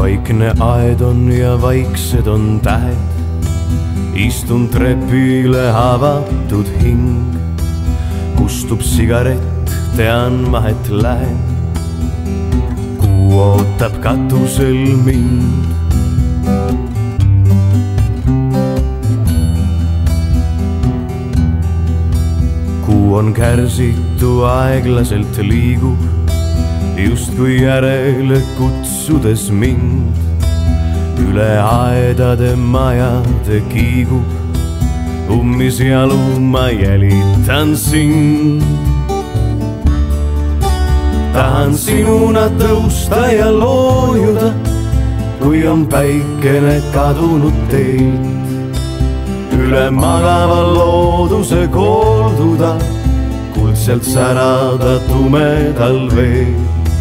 vaikne aed on ja vaiksed on tähed. Istun trepile avatud hing, kustub sigaret, tean ma, et lähen. Kuu ootab katusel mind. Kuu on kärsitu, aeglaselt liigub, justkui järele kutsudes mind. Üle aedade majade kiigub, ummisjalu ma jälitan sind. Tahan sinuna tõusta ja loojuda, kui on päikene kadunud teid. Üle magava looduse koolduda, kuldselt särada tumedal veel.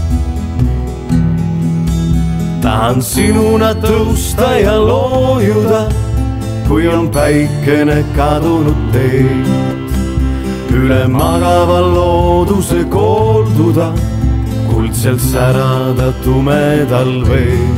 Tahan sinuna tõusta ja loojuda, kui on päikene kadunud teid. Üle magava looduse koolduda, kuldselt särada tumedal veel.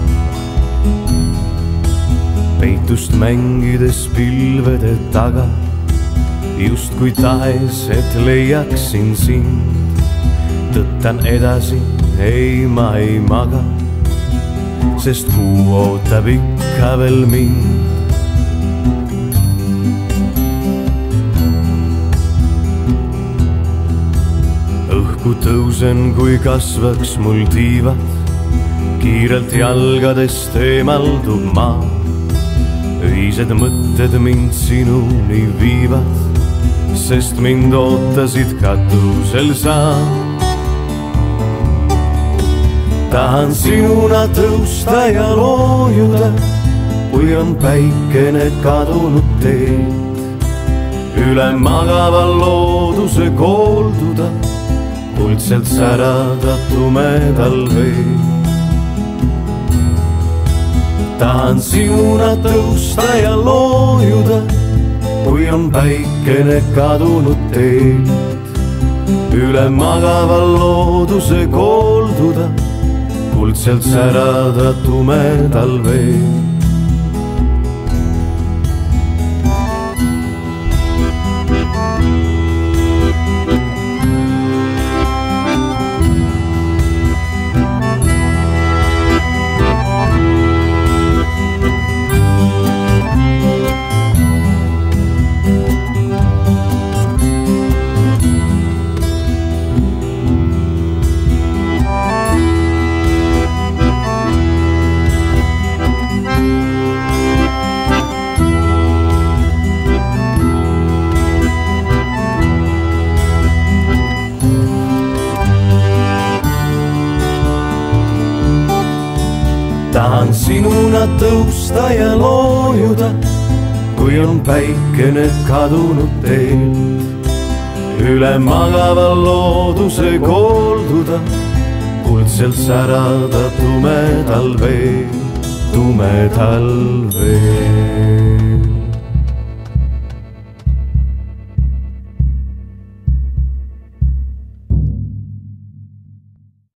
Peitust mängides pilvede taga, justkui tahes, et leiaksin sind. Tõttan edasi, ei ma ei maga, sest kuu ootab ikka veel mind. Õhku tõusen, kui kasvaks mul tiivad, kiirelt jalgadest eemaldub maa. Öised mõtted mind sinuni viivad, sest mind ootasid katusel sa. Tahan sinuna tõusta ja loojuda, kui on päikene kadunud teid. Üle magava looduse koolduda, kuldselt särada tumedal veel. Tahan sinuna tõusta ja loojuda, kui on päikene kadunud teid. Üle magava looduse koolduda, kuldselt särada tumedal veel. Tahan sinuna tõusta ja loojuda, kui on päikene kadunud teid. Üle magava looduse koolduda, kuldselt särada tumedal veel, tumedal veel.